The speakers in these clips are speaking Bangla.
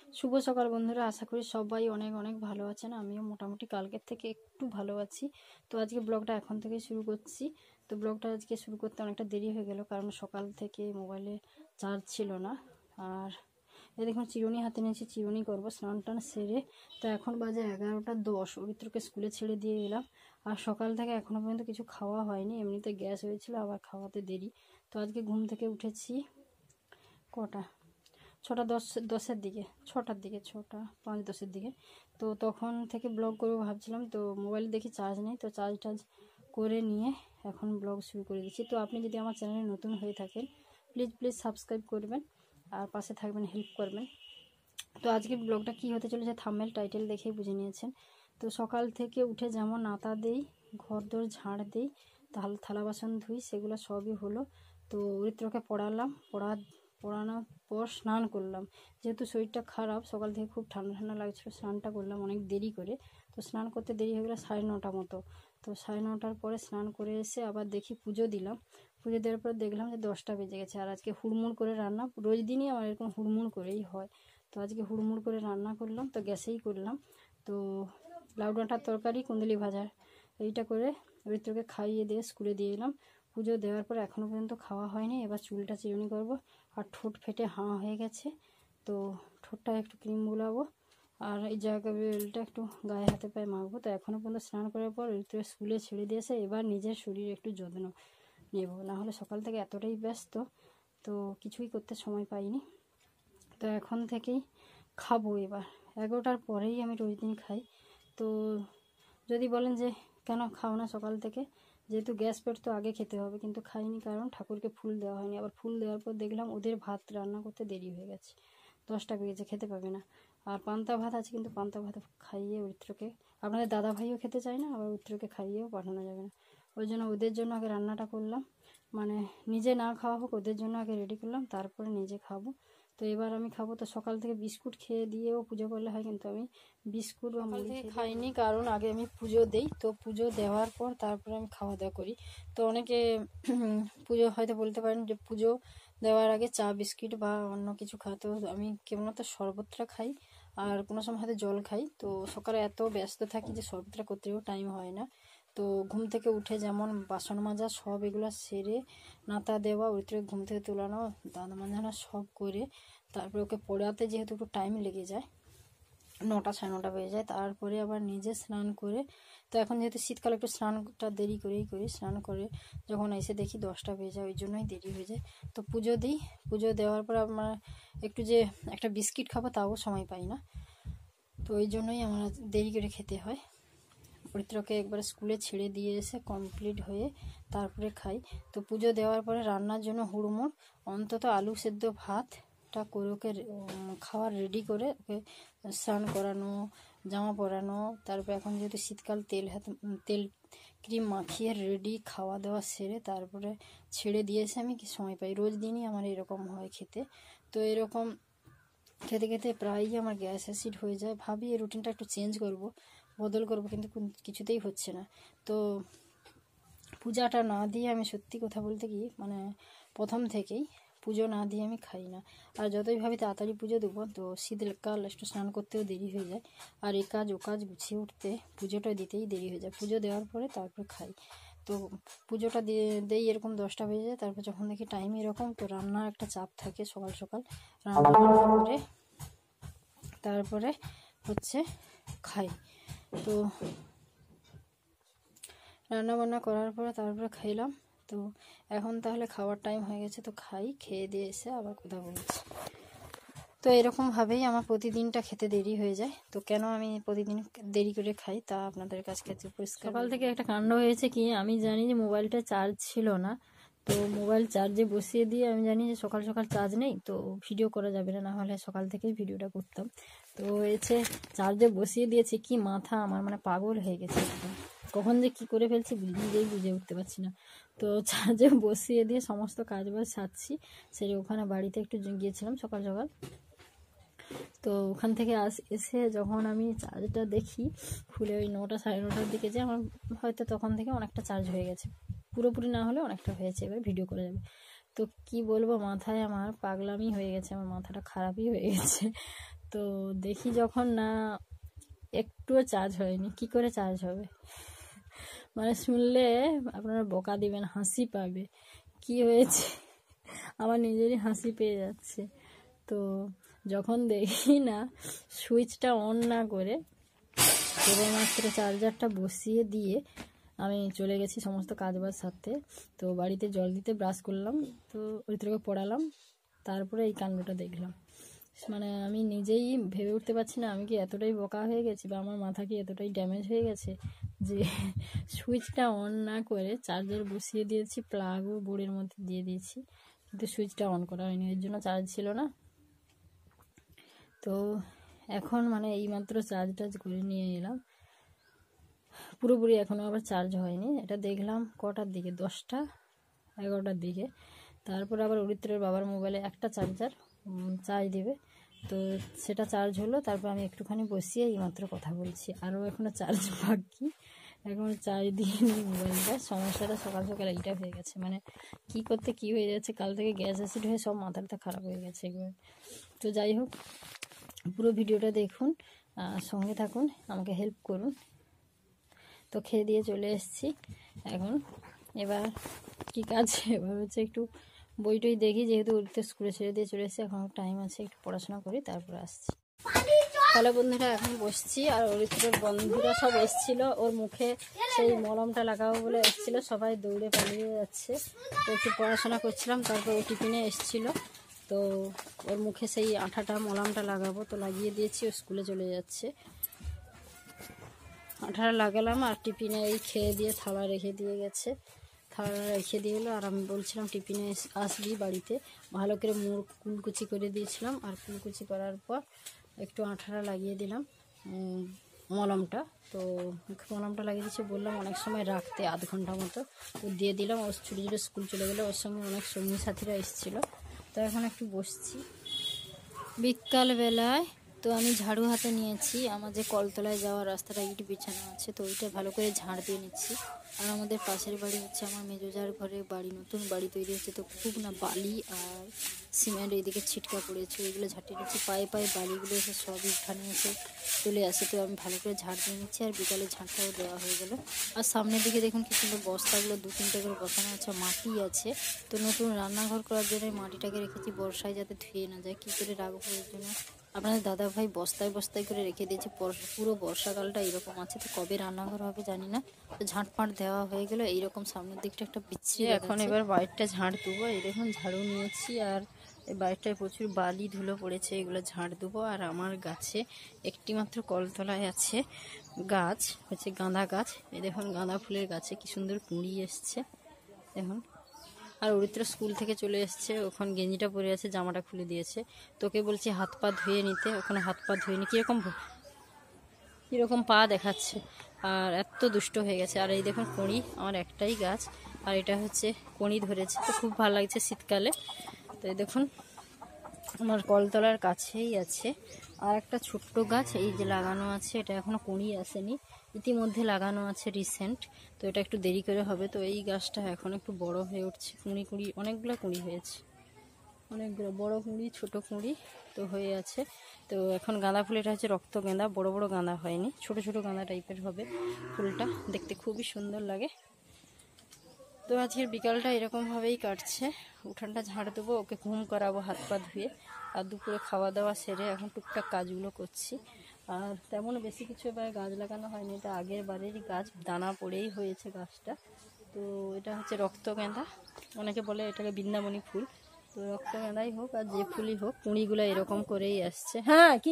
শুভ সকাল বন্ধুরা, আশা করি সবাই অনেক অনেক ভালো আছেন। আমিও মোটামুটি কালকের থেকে একটু ভালো আছি। তো আজকে ব্লগটা এখন থেকে শুরু করছি। তো ব্লগটা আজকে শুরু করতে অনেকটা দেরি হয়ে গেল, কারণ সকাল থেকে মোবাইলে চার্জ ছিল না। আর এই দেখুন চিরুনি হাতে নিয়েছি, চিরুনি করবো স্নান টান সেরে। তো এখন বাজে 11টা 10। পবিত্রকে স্কুলে ছেড়ে দিয়ে এলাম। আর সকাল থেকে এখনও পর্যন্ত কিছু খাওয়া হয়নি, এমনিতে গ্যাস হয়েছিল, আবার খাওয়াতে দেরি। তো আজকে ঘুম থেকে উঠেছি কটা 6টা 10-10-এর দিকে, 6টার দিকে, 6টা 5-10-এর দিকে। তো তখন থেকে ব্লগ করবো ভাবছিলাম, তো মোবাইলে দেখি চার্জ নেই, তো চার্জ করে নিয়ে এখন ব্লগ শুরু করে দিচ্ছি। তো আপনি যদি আমার চ্যানেলে নতুন হয়ে থাকেন, প্লিজ সাবস্ক্রাইব করবেন আর পাশে থাকবেন, হেল্প করবেন। তো আজকে ব্লগটা কী হতে চলেছে থাম্বনেল টাইটেল দেখেই বুঝে নিয়েছেন। তো সকাল থেকে উঠে যেমন নাতা দেই, ঘর দোর ঝাড় দিই, থালা বাসন ধুই, সেগুলো সবই হলো। তো ঋত্রকে পড়ানোর পর স্নান করলাম। যেহেতু শরীরটা খারাপ, সকাল থেকে খুব ঠান্ডা ঠান্ডা লাগছিলো, স্নানটা করলাম অনেক দেরি করে। তো স্নান করতে দেরি হয়ে গেলো 9:30 মতো। তো 9:30 পরে স্নান করে এসে আবার দেখি পুজো দিলাম। পুজো দেওয়ার পর দেখলাম যে 10টা বেজে গেছে। আর আজকে হুড়মুড় করে রান্না, রোজ দিনই আমার এরকম হুড়মুড় করেই হয়। তো আজকে হুড়মুড় করে রান্না করলাম, তো গ্যাসেই করলাম। তো লাউ ডাঁটার তরকারি, কুন্দুলি ভাজা, এইটা করে ঋতুকে খাইয়ে দিয়ে স্কুলে দিয়ে এলাম। পুজো দেওয়ার পর এখনও পর্যন্ত খাওয়া হয়নি। এবার চুলটা চিরুনি করব। আর ঠোঁট ফেটে হাঁ হয়ে গেছে, তো ঠোঁটটা একটু ক্রিম গুলাবো। আর এই জায়গা বেলটা একটু গায়ে হাতে পায়ে মাখবো। তো এখনও পর্যন্ত স্নান করার পর ঋতুকে স্কুলে ছেড়ে দিয়েছে। এবার নিজের শরীর একটু যত্ন নেব, নাহলে সকাল থেকে এতটাই ব্যস্ত, তো কিছুই করতে সময় পাইনি। তো এখন থেকেই খাবো। এবার 11টার পরেই আমি রোজ দিন খাই। তো যদি বলেন যে কেন খাও না সকাল থেকে, যেহেতু গ্যাস পেট, তো আগে খেতে হবে, কিন্তু খাইনি কারণ ঠাকুরকে ফুল দেওয়া হয়নি। আবার ফুল দেওয়ার পর দেখলাম ওদের ভাত রান্না করতে দেরি হয়ে গেছে, 10টা বেজেছে, খেতে পাবে না। আর পান্তা ভাত আছে, কিন্তু পান্তা ভাত খাইয়ে ঋত্রকে, আপনাদের দাদা ভাইও খেতে চায় না, আবার ঋত্রকে খাইয়েও পাঠানো যাবে না। ওই জন্য ওদের জন্য আগে রান্নাটা করলাম, মানে নিজে না খাওয়া হোক, ওদের জন্য আগে রেডি করলাম, তারপরে নিজে খাবো। তো এবার আমি খাবো। তো সকাল থেকে বিস্কুট খেয়ে দিয়েও পুজো করলে হয়, কিন্তু আমি বিস্কুট বা মুড়ি খাইনি, কারণ আগে আমি পুজো দেই। তো পুজো দেওয়ার পর তারপরে আমি খাওয়া দাওয়া করি। তো অনেকে পুজো হয়তো বলতে পারেন যে পুজো দেওয়ার আগে চা বিস্কিট বা অন্য কিছু খাই, তো আমি কেবলমাত্র শরবতটা খাই, আর কোনো সময় হয়তো জল খাই। তো সকালে এত ব্যস্ত থাকি যে শরবতটা করতেও টাইম হয় না। তো ঘুম থেকে উঠে যেমন বাসন মাজা সব এগুলো সেরে, নাতা দেওয়া, ওইটাকে ঘুম থেকে তোলানো, দাঁত মাজানো সব করে, তারপরে ওকে পড়াতে যেহেতু একটু টাইম লেগে যায়, 9টা 9:30 বেজে যায়। তারপরে আবার নিজে স্নান করে, তো এখন যেহেতু শীতকালে একটু স্নানটা দেরি করেই করি, স্নান করে যখন এসে দেখি 10টা বেজে যায়, ওই জন্যই দেরি হয়ে যায়। তো পুজো দিই, পুজো দেওয়ার পর আমার একটু যে একটা বিস্কিট খাবো তাও সময় পাই না, তো ওই জন্যই আমার দেরি করে খেতে হয়। পবিত্রকে একবার স্কুলে ছেড়ে দিয়ে এসে কমপ্লিট হয়ে তারপরে খাই। তো পুজো দেওয়ার পরে রান্নার জন্য হুড়মুড়, অন্তত আলু সেদ্ধ ভাতটা করে ওকে খাওয়ার রেডি করে, ওকে স্নান করানো, জামা পরানো, তারপর এখন যেহেতু শীতকাল, তেল ক্রিম মাখিয়ে রেডি, খাওয়া দাওয়া সেরে তারপরে ছেড়ে দিয়েছে। আমি কি সময় পাই, রোজ দিনই আমার এরকম হয় খেতে। তো এরকম খেতে খেতে প্রায়ই আমার গ্যাস অ্যাসিড হয়ে যায়। ভাবি এই রুটিনটা একটু চেঞ্জ করব, বদল করব, কিন্তু কিছুতেই হচ্ছে না। তো পূজাটা না দিয়ে আমি সত্যি কথা বলতে কি, মানে প্রথম থেকেই পুজো না দিয়ে আমি খাই না। আর যতই ভাবি তাড়াতাড়ি পুজো দেবো, তো শীতকাল একটু স্নান করতেও দেরি হয়ে যায়, আর এ কাজ ও কাজ গুছিয়ে উঠতে পুজোটা দিতেই দেরি হয়ে যায়। পুজো দেওয়ার পরে তারপর খাই। তো পুজোটা দেই এরকম 10টা বেজে যায়। তারপর যখন দেখি টাইম এরকম, তো রান্নার একটা চাপ থাকে, সকাল সকাল রান্না করে তারপরে হচ্ছে খাই। তো রান্না বান্না করার পরে তারপরে খাইলাম। তো এখন তাহলে খাওয়ার টাইম হয়ে গেছে, তো খাই, খেয়ে দিয়ে এসে আবার কথা বলছি। তো এরকমভাবেই আমার প্রতিদিনটা খেতে দেরি হয়ে যায়। তো কেন আমি প্রতিদিন দেরি করে খাই তা আপনাদের কাছে পরিষ্কার। সকাল থেকে একটা কাণ্ড হয়েছে কি, আমি জানি যে মোবাইলটা চার্জ ছিল না, তো মোবাইল চার্জে বসিয়ে দিয়ে আমি জানি যে সকাল সকাল চার্জ নেই, তো ভিডিও করা যাবে না, নাহলে সকাল থেকেই ভিডিওটা করতাম। তো হয়েছে চার্জে বসিয়ে দিয়েছি, কি মাথা আমার, মানে পাগল হয়ে গেছে একদম, কখন যে কি করে ফেলছি নিজেই বুঝে উঠতে পারছি না। তো চার্জে বসিয়ে দিয়ে সমস্ত কাজ বাজ সারছি, সেরে ওখানে বাড়িতে একটু গিয়েছিলাম সকাল সকাল। তো ওখান থেকে এসে যখন আমি চার্জটা দেখি খুলে, ওই 9টা 9:30 দিকে, যে আমার হয়তো তখন থেকে অনেকটা চার্জ হয়ে গেছে, পুরোপুরি না হলে অনেকটা হয়েছে, এবার ভিডিও করা যাবে। তো কি বলবো, মাথায় আমার পাগলামি হয়ে গেছে, আমার মাথাটা খারাপই হয়ে গেছে। তো দেখি যখন না একটুও চার্জ হয়নি, কি করে চার্জ হবে? মানে শুনলে আপনারা বকা দিবেন, হাসি পাবে। কি হয়েছে, আমার নিজেরই হাসি পেয়ে যাচ্ছে। তো যখন দেখি না সুইচটা অন না করে কেবলমাত্র চার্জারটা বসিয়ে দিয়ে আমি চলে গেছি সমস্ত কাজবাজ সারতে। তো বাড়িতে জল দিতে ব্রাশ করলাম, তো ঋতুকে পড়ালাম, তারপরে এই কাণ্ডটা দেখলাম। মানে আমি নিজেই ভেবে উঠতে পারছি না আমি কি এতটাই বোকা হয়ে গেছি বা আমার মাথা কি এতটাই ড্যামেজ হয়ে গেছে যে সুইচটা অন না করে চার্জার বসিয়ে দিয়েছি, প্লাগও বোর্ডের মধ্যে দিয়ে দিয়েছি, কিন্তু সুইচটা অন করা হয়নি, এর জন্য চার্জ ছিল না। তো এখন মানে এইমাত্র চার্জ করে নিয়ে এলাম, পুরোপুরি এখনও আবার চার্জ হয়নি। এটা দেখলাম কটার দিকে, 10টা 11টার দিকে। তারপর আবার অরিত্রের বাবার মোবাইলে একটা চার্জার চার্জ দেবে, তো সেটা চার্জ হলো। তারপর আমি একটুখানি বসিয়ে এইমাত্র কথা বলছি, আরও এখনও চার্জ বাকি, এখন চার্জ দিয়ে নিই মোবাইলটা। সমস্যাটা সকাল সকাল এইটা হয়ে গেছে, মানে কি করতে কি হয়ে যাচ্ছে, কাল থেকে গ্যাস অ্যাসিড হয়ে সব মাথাটা খারাপ হয়ে গেছে একবার। তো যাই হোক, পুরো ভিডিওটা দেখুন, সঙ্গে থাকুন, আমাকে হেল্প করুন। তো খেয়ে দিয়ে চলে এসেছি এখন। এবার কি কাজ, এবার হচ্ছে একটু বই টই দেখি, যেহেতু উঠতে স্কুলে ছেড়ে দিয়ে চলে এসেছি, এখন টাইম আছে, একটু পড়াশোনা করি, তারপরে আসছি। তাহলে বন্ধুরা এখন বসছি, আর অরিত্রের বন্ধুরা সব এসেছিলো, ওর মুখে সেই মলমটা লাগাবো বলে এসেছিলো, সবাই দৌড়ে পালিয়ে যাচ্ছে। তো একটু পড়াশোনা করছিলাম, তারপর ও টিফিনে এসেছিলো, তো ওর মুখে সেই আঠাটা মলমটা লাগাবো, তো লাগিয়ে দিয়েছি, ও স্কুলে চলে যাচ্ছে। আঠাটা লাগালাম, আর টিফিনে এই খেয়ে দিয়ে থালা রেখে দিয়ে গেছে, থালা রেখে দিয়ে গেলো। আর আমি বলছিলাম টিফিনে আসবি বাড়িতে, ভালো করে মুখ কুলকুচি করে দিয়েছিলাম, আর কুলকুচি করার পর একটু আঠাটা লাগিয়ে দিলাম মলমটা। তো মলমটা লাগিয়ে দিয়েছি, বললাম অনেক সময় রাখতে, আধ ঘন্টা মতো, তো দিয়ে দিলাম। ওর ছুটি ছুটি স্কুল চলে গেলো, ওর সঙ্গে অনেক সঙ্গী সাথীরা এসেছিলো। তো এখন একটু বসছি বিকালবেলায়। তো আমি ঝাড়ু হাতে নিয়েছি, আমার যে কলতলায় যাওয়ার রাস্তাটা ইট বিছানো আছে, তো ওইটা ভালো করে ঝাড় দিয়ে নিচ্ছি। আর আমাদের পাশের বাড়ি হচ্ছে আমার মেজোজার ঘরে বাড়ি, নতুন বাড়ি তৈরি হচ্ছে, তো খুব না বালি আর সিমেন্ট এইদিকে ছিটকা পড়েছে, ওইগুলো ঝাঁটিয়ে নিচ্ছি। পায়ে পায়ে বালিগুলো এসে সবই উঠানে এসে চলে আসে, তো আমি ভালো করে ঝাড় দিয়ে নিচ্ছি। আর বিকালে ঝাঁটটাও দেওয়া হয়ে গেল। আর সামনের দিকে দেখুন কি সুন্দর বস্তাগুলো 2-3টে করে বসানো আছে, মাটি আছে। তো নতুন রান্নাঘর করার জন্য মাটিটাকে রেখেছি বর্ষায় যাতে ধুয়ে না যায়। কী করে রাখবো এর জন্য আপনাদের দাদাভাই বস্তায় বস্তায় করে রেখে দিয়েছে, পুরো বর্ষাকালটা এরকম আছে, তো কবে রান্নাঘর হবে জানি না। তো ঝাঁটপাট দেওয়া হয়ে গেল, এইরকম সামনের দিকটা একটা বিচ্ছিরি। এখন এবার বাইরটা ঝাঁট দেবো, এই দেখুন ঝাড়ু নিয়েছি, আর এই বাইরটায় প্রচুর বালি ধুলো পড়েছে, এগুলো ঝাঁট দেবো। আর আমার গাছে একটি মাত্র কলতলায় আছে গাছ, হচ্ছে গাঁদা গাছ। এই দেখুন গাঁদা ফুলের গাছে কি সুন্দর কুঁড়ি এসছে দেখুন। আর অরিত্র স্কুল থেকে চলে এসছে, ওখানে গেঞ্জিটা পরে আছে, জামাটা খুলে দিয়েছে। তোকে বলছি হাত পা ধুয়ে নিতে, ওখানে হাত পা ধুয়ে নি, কীরকম পা দেখাচ্ছে, আর এত দুষ্ট হয়ে গেছে। আর এই দেখুন কড়ি, আমার একটাই গাছ, আর এটা হচ্ছে কড়ি ধরেছে, তো খুব ভালো লাগছে শীতকালে। তো এই দেখুন আমার কলতলার কাছেই আছে আর একটা ছোট্ট গাছ, এই যে লাগানো আছে, এটা এখনও কুঁড়ি আসেনি, ইতিমধ্যে লাগানো আছে রিসেন্ট, তো এটা একটু দেরি করে হবে। তো এই গাছটা এখন একটু বড় হয়ে উঠছে, কুঁড়ি অনেকগুলো কুঁড়ি হয়েছে, অনেকগুলো বড় কুঁড়ি ছোট কুঁড়ি তো হয়ে আছে। তো এখন গাঁদা ফুল, এটা হচ্ছে রক্ত গাঁদা, বড় বড় গাঁদা হয়নি, ছোট ছোট গাঁদা টাইপের হবে ফুলটা, দেখতে খুবই সুন্দর লাগে। তো আজকের বিকালটা এরকমভাবেই কাটছে, উঠানটা ঝাড় দেবো, ওকে ঘুম করাবো হাত পা ধুয়ে, আর দুপুরে খাওয়া দাওয়া সেরে এখন টুকটাক কাজগুলো করছি। আর তেমন বেশি কিছু এবার গাছ লাগানো হয়নি, এটা আগের বারেরই গাছ, দানা পড়েই হয়েছে গাছটা। তো এটা হচ্ছে রক্তগেঁদা, অনেকে বলে এটাকে বৃন্দাবনী ফুল, তো রক্তগেঁদাই হোক আর যে ফুলই হোক, কুঁড়িগুলো এরকম করেই আসছে। হ্যাঁ কি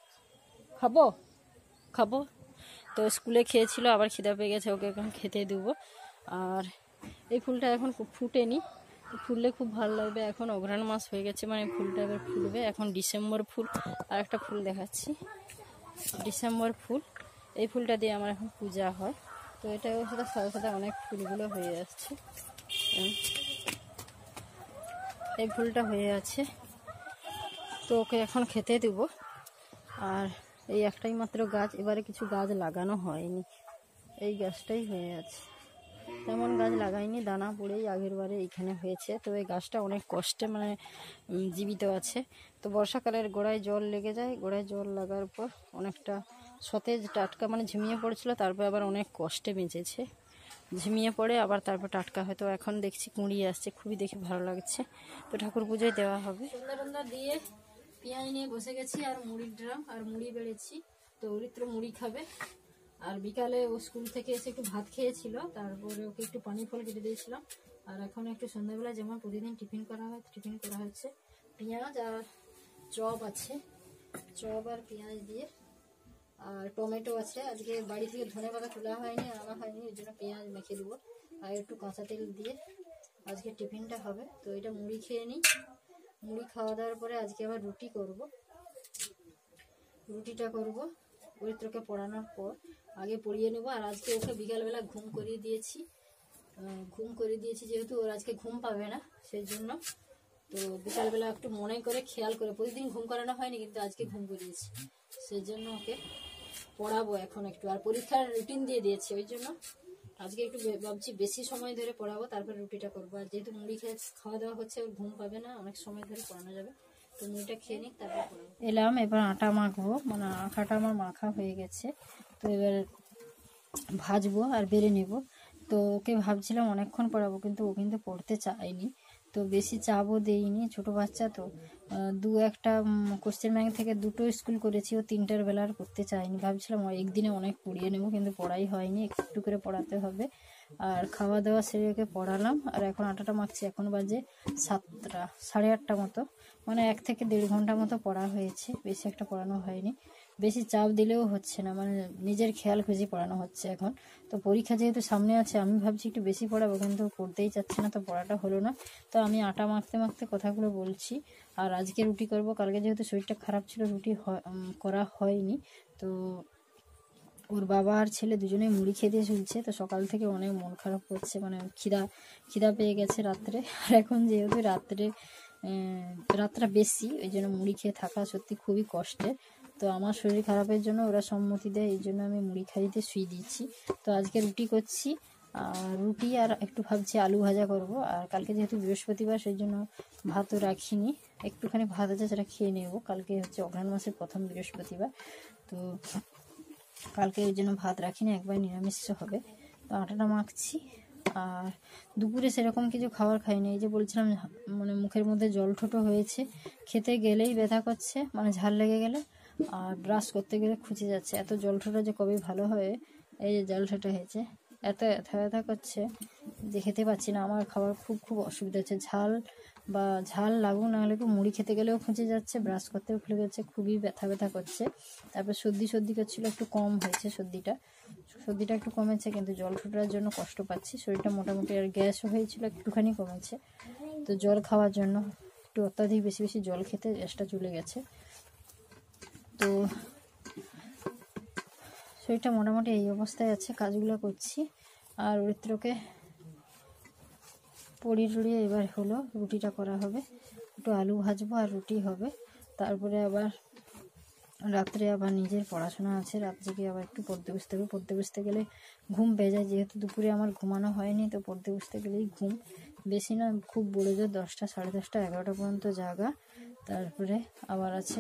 খাবো, তো স্কুলে খেয়েছিল, আবার খিদা পেয়ে গেছে, ওকে এখন খেতে দেবো। আর এই ফুলটা এখন ফুটেনি, ফুললে খুব ভালো লাগবে, এখন অঘ্রাণ মাস হয়ে গেছে, মানে ফুলটা এবার ফুটবে, এখন ডিসেম্বর ফুল। আর একটা ফুল দেখাচ্ছি, ডিসেম্বর ফুল, এই ফুলটা দিয়ে আমার এখন পূজা হয়। তো এটাও সাথে সাথে অনেক ফুলগুলো হয়ে আসছে, এই ফুলটা হয়ে আছে, তো ওকে এখন খেতে দেব। আর এই একটাই মাত্র গাছ, এবারে কিছু গাছ লাগানো হয়নি, এই গাছটাই হয়ে আছে। তেমন গাছ লাগাইনি, দানা পড়েই আগের বারে এইখানে হয়েছে। তো এই গাছটা অনেক কষ্টে মানে জীবিত আছে। তো বর্ষাকালের গোড়ায় জল লেগে যায়, গোড়ায় জল লাগার পর অনেকটা সতেজ টাটকা মানে ঝিমিয়ে পড়েছিল, তারপর আবার অনেক কষ্টে বেঁচেছে, ঝিমিয়ে পড়ে আবার তারপর টাটকা হয়। তো এখন দেখছি কুঁড়িয়ে আসছে, খুবই দেখে ভালো লাগছে। তো ঠাকুর পুজোয় দেওয়া হবে। সন্ধ্যা দিয়ে পেঁয়াজ নিয়ে বসে গেছি আর মুড়ির ড্রাম আর মুড়ি বেড়েছি। তো অরিত্র মুড়ি খাবে। আর বিকালে ও স্কুল থেকে এসে একটু ভাত খেয়েছিল, তারপরে ওকে একটু পানি ফল কেটে দিয়েছিলাম। আর এখন একটু সন্ধ্যাবেলা যেমন প্রতিদিন টিফিন করা হয়, টিফিন করা হচ্ছে পেঁয়াজ আর চপ আছে, চপ আর পেঁয়াজ দিয়ে। আর টমেটো আছে, আজকে বাড়ি থেকে ধনেপাতা তোলা হয়নি, আনা হয়নি, ওই জন্য পেঁয়াজ মেখে দেবো আর একটু কাঁচা তেল দিয়ে আজকে টিফিনটা হবে। তো এটা মুড়ি খেয়ে নিই। মুড়ি খাওয়া দাওয়ার পরে আজকে আবার রুটি করব, রুটিটা করব পবিত্রকে পড়ানোর পর। আগে পড়িয়ে নেবো। আর আজকে ওকে বিকালবেলা ঘুম করিয়ে দিয়েছি যেহেতু ওর আজকে ঘুম পাবে না, সেই জন্য। তো বিকালবেলা একটু মনে করে খেয়াল করে, প্রতিদিন ঘুম করানো হয়নি কিন্তু আজকে ঘুম করিয়েছি, সেই জন্য ওকে পড়াবো এখন একটু। আর পরীক্ষার রুটিন দিয়ে দিয়েছি, ওই জন্য আজকে একটু ভাবছি বেশি সময় ধরে পড়াবো, তারপর রুটিটা করবো। আর যেহেতু মুড়ি খেয়ে খাওয়া দাওয়া হচ্ছে, ওর ঘুম পাবে না, অনেক সময় ধরে পড়ানো যাবে। তো মুড়িটা খেয়ে নিক, তারপর পড়াবো। এলাম, এবার আটা মাখবো, মানে আটাটা আমার মাখা হয়ে গেছে। তো এবার ভাজবো আর বেড়ে নেব। তো ওকে ভাবছিলাম অনেকক্ষণ পড়াবো, কিন্তু ও কিন্তু পড়তে চায়নি। তো বেশি চাপও দেইনি, ছোট বাচ্চা তো। দু একটা কোশ্চেন ব্যাংক থেকে দুটো স্কুল করেছি, ও 3টার বেলার করতে চায়নি। ভাবছিলাম একদিনে অনেক পড়িয়ে নেবো, কিন্তু পড়াই হয়নি, একটু করে পড়াতে হবে। আর খাওয়া দাওয়া সেরে ওকে পড়ালাম। আর এখন আটাটা মাখছি, এখন বাজে 7টা, 8:30 মতো, মানে 1 থেকে 1.5 ঘন্টা মতো পড়া হয়েছে, বেশি একটা পড়ানো হয়নি। বেশি চাপ দিলেও হচ্ছে না, মানে নিজের খেয়াল খুঁজে পড়ানো হচ্ছে এখন। তো পরীক্ষা যেহেতু সামনে আছে, আমি ভাবছি একটু বেশি পড়াবো, কিন্তু পড়তেই চাচ্ছে না, তো পড়াটা হলো না। তো আমি আটা মাখতে মাখতে কথাগুলো বলছি। আর আজকে রুটি করব, কালকে যেহেতু শরীরটা খারাপ ছিল রুটি করা হয়নি। তো ওর বাবা আর ছেলে দুজনেই মুড়ি খেয়ে দিয়ে শুনছে। তো সকাল থেকে অনেক মন খারাপ করছে, মানে খিদা পেয়ে গেছে রাত্রে। আর এখন যেহেতু রাতটা বেশি, ওই জন্য মুড়ি খেয়ে থাকা সত্যি খুবই কষ্টের। তো আমার শরীর খারাপের জন্য ওরা সম্মতি দেয়, এই জন্য আমি মুড়ি খাইতে শুয়ে দিয়েছি। তো আজকে রুটি করছি, আর রুটি আর একটু ভাবছি আলু ভাজা করব। আর কালকে যেহেতু বৃহস্পতিবার, সেই জন্য ভাতও রাখিনি, একটুখানি ভাত আছে সেটা খেয়ে নেব। কালকে হচ্ছে অঘ্রাণ মাসের প্রথম বৃহস্পতিবার, তো কালকে ওই জন্য ভাত রাখিনি, একবার নিরামিষ হবে। তো আটাটা মাখছি। আর দুপুরে সেরকম কিছু খাবার খাইনি, এই যে বলছিলাম মানে মুখের মধ্যে জল ঠোঁটো হয়েছে, খেতে গেলেই ব্যথা করছে, মানে ঝাল লেগে গেলে। আর ব্রাশ করতে গেলে খুঁজে যাচ্ছে, এত জল ঠোঁটো যে কবে ভালো হবে। এই যে জল ঠোঁটো হয়েছে, এত ব্যথা করছে যে খেতে পাচ্ছি না। আমার খাবার খুব অসুবিধা হচ্ছে, ঝাল লাগুক না লাগুক মুড়ি খেতে গেলেও খুঁজে যাচ্ছে, ব্রাশ করতেও খুলে যাচ্ছে, খুবই ব্যথা করছে। তারপর সর্দি করছিল, একটু কম হয়েছে সর্দিটা একটু কমেছে, কিন্তু জল ঠোঁটার জন্য কষ্ট পাচ্ছি। শরীরটা মোটামুটি, আর গ্যাসও হয়েছিল, একটুখানি কমেছে। তো জল খাওয়ার জন্য একটু অত্যাধিক বেশি জল খেতে গ্যাসটা চলে গেছে। তো শরীরটা মোটামুটি এই অবস্থায় আছে, কাজগুলো করছি। আর অরিত্রকে পড়িয়ে এবার হলো, রুটিটা করা হবে, একটু আলু ভাজবো আর রুটি হবে। তারপরে আবার রাত্রে আবার নিজের পড়াশোনা আছে, রাত জেগে আবার একটু পড়তে বসতে হবে। পড়তে বসতে গেলে ঘুম পেয়ে যায়, যেহেতু দুপুরে আমার ঘুমানো হয়নি, তো পড়তে বসতে গেলেই ঘুম, বেশি না, খুব বড় জোর 10টা, 10:30, 11টা পর্যন্ত জাগা। তারপরে আবার আছে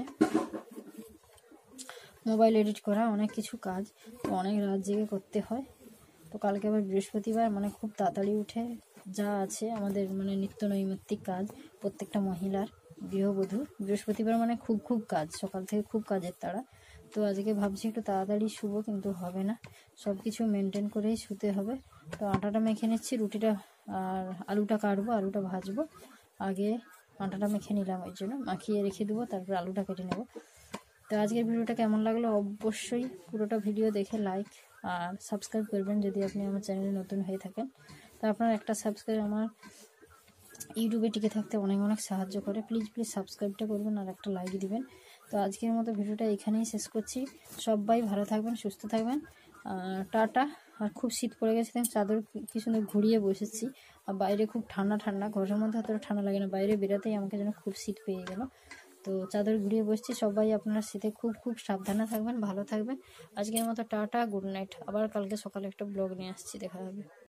মোবাইল এডিট করা, অনেক কিছু কাজ, তো অনেক রাত জেগে করতে হয়। তো কালকে আবার বৃহস্পতিবার, মানে খুব তাড়াতাড়ি উঠে যা আছে আমাদের মানে নিত্য নৈমিত্তিক কাজ, প্রত্যেকটা মহিলার গৃহবধূ, বৃহস্পতিবার মানে খুব কাজ, সকাল থেকে খুব কাজের তাড়া। তো আজকে ভাবছি একটু তাড়াতাড়ি শুবো, কিন্তু হবে না, সব কিছু মেনটেন করেই শুতে হবে। তো আটাটা মেখে নিচ্ছি, রুটিটা আর আলুটা কাটবো, আলুটা ভাজবো। আগে আটাটা মেখে নিলাম, ওই জন্য মাখিয়ে রেখে দেবো, তারপর আলুটা কেটে নেবো। তো আজকের ভিডিওটা কেমন লাগলো অবশ্যই পুরোটা ভিডিও দেখে লাইক আর সাবস্ক্রাইব করবেন যদি আপনি আমার চ্যানেলে নতুন হয়ে থাকেন। তো আপনার একটা সাবস্ক্রাইব আমার ইউটিউবে টিকে থাকতে অনেক সাহায্য করে। প্লিজ সাবস্ক্রাইবটা করবেন আর একটা লাইক দিবেন। তো আজকের মতো ভিডিওটা এখানেই শেষ করছি। সবাই ভালো থাকবেন, সুস্থ থাকবেন, টাটা। আর খুব শীত পড়ে গেছে, চাদর কি সুন্দর ঘুরিয়ে বসেছি। আর বাইরে খুব ঠান্ডা, ঘরের মধ্যে অতটা ঠান্ডা লাগে না, বাইরে বেরোতেই আমাকে যেন খুব শীত পেয়ে গেল। তো চাদর ঘুরিয়ে বসছি। সবাই আপনারা শীতে খুব সাবধানে থাকবেন, ভালো থাকবেন। আজকের মতো টাটা, গুড নাইট। আবার কালকে সকালে একটা ব্লগ নিয়ে আসছি, দেখা হবে।